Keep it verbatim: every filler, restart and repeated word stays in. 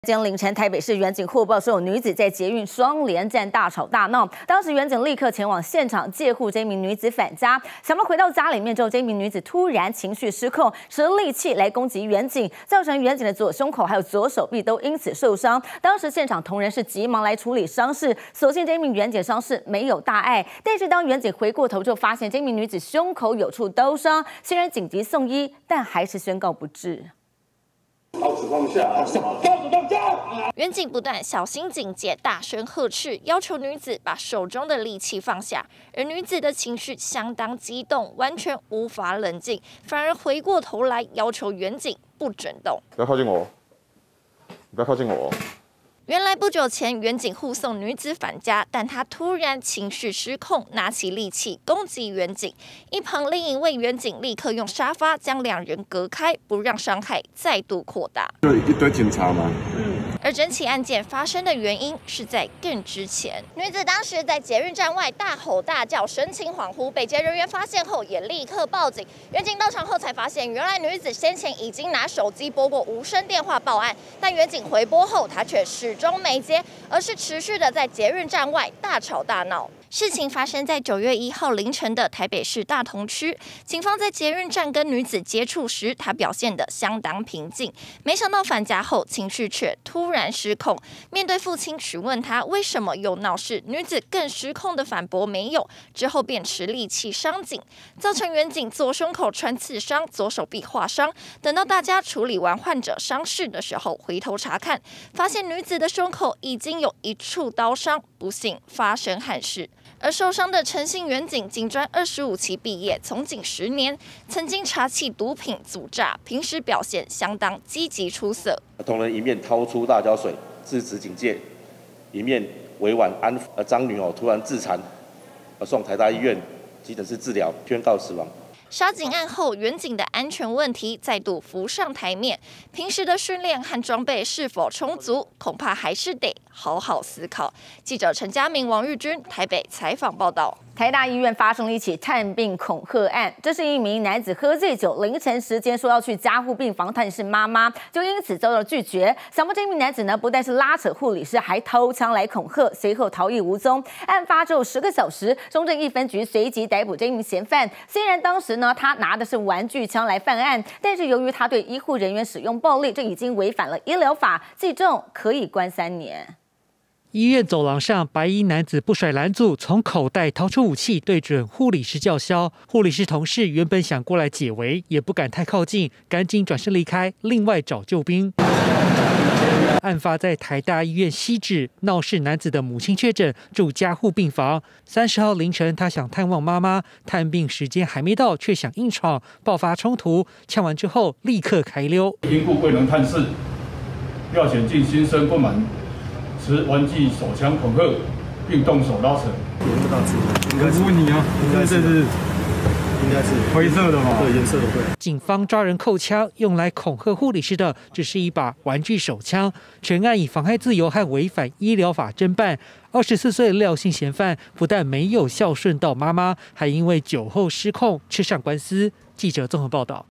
今天凌晨，台北市远警获报说有女子在捷运双连站大吵大闹，当时远警立刻前往现场借护这名女子返家。想不到回到家里面之后，这名女子突然情绪失控，持利器来攻击远警，造成远警的左胸口还有左手臂都因此受伤。当时现场同仁是急忙来处理伤势，所幸这名远警伤势没有大碍。但是当远警回过头之后，发现这名女子胸口有处刀伤，虽然紧急送医，但还是宣告不治。 刀子放下，刀子放下！ 远警不但小心警戒，大声呵斥，要求女子把手中的利器放下。而女子的情绪相当激动，完全无法冷静，反而回过头来要求远警不准动。 不要靠近我！不要靠近我！ 原来不久前，远警护送女子返家，但她突然情绪失控，拿起利器攻击远警。一旁另一位远警立刻用沙发将两人隔开，不让伤害再度扩大。 就一堆警察嘛。 嗯。而整起案件发生的原因是在更之前，女子当时在捷运站外大吼大叫，神情恍惚，被捷人员发现后也立刻报警。远警到场后才发现，原来女子先前已经拿手机拨过无声电话报案，但远警回拨后，她却始终没接，而是持续的在捷运站外大吵大闹。事情发生在九月一号凌晨的台北市大同区，警方在捷运站跟女子接触时，她表现得相当平静，没想到返家后情绪却突然失控。面对父亲询问她为什么又闹事，女子更失控的反驳没有，之后便持利器伤警，造成远警左胸口穿刺伤，左手臂划伤。等到大家处理完患者伤势的时候，回头查看，发现女子的胸口已经有一处刀伤，不幸发生憾事。 而受伤的陈姓远警，警专二十五期毕业，从警十年，曾经查缉毒品、阻诈，平时表现相当积极出色。 同仁一面掏出辣椒水制止警戒，一面委婉安抚。而张女哦突然自残，而送台大医院急诊室治疗，宣告死亡。 杀警案后，远警的安全问题再度浮上台面。平时的训练和装备是否充足，恐怕还是得好好思考。记者陈嘉明、王玉君台北采访报道。 台大医院发生了一起探病恐吓案，这是一名男子喝醉酒，凌晨时间说要去加护病房探视妈妈，就因此遭到拒绝。想不到这名男子呢，不但是拉扯护理师，还掏枪来恐吓，随后逃逸无踪。案发之后十个小时，中正一分局随即逮捕这名嫌犯。虽然当时呢，他拿的是玩具枪来犯案，但是由于他对医护人员使用暴力，这已经违反了医疗法，最重可以关三年。 医院走廊上，白衣男子不甩拦阻，从口袋掏出武器，对准护理师叫嚣。护理师同事原本想过来解围，也不敢太靠近，赶紧转身离开，另外找救兵。案发在台大医院西址，闹事男子的母亲确诊，住加护病房。三十号凌晨，他想探望妈妈，探病时间还没到，却想硬闯，爆发冲突。呛完之后，立刻开溜。 因故未能探视，要显尽心生不满。 持玩具手枪恐吓，并动手拉扯。 严不到指纹，应该是。 我问你啊， 应该是，应该是灰色的嘛？ 对，颜色的对。 警方抓人扣枪，用来恐吓护理师的只是一把玩具手枪。全案以妨害自由和违反医疗法侦办。二十四岁的廖姓嫌犯不但没有孝顺到妈妈，还因为酒后失控吃上官司。记者综合报道。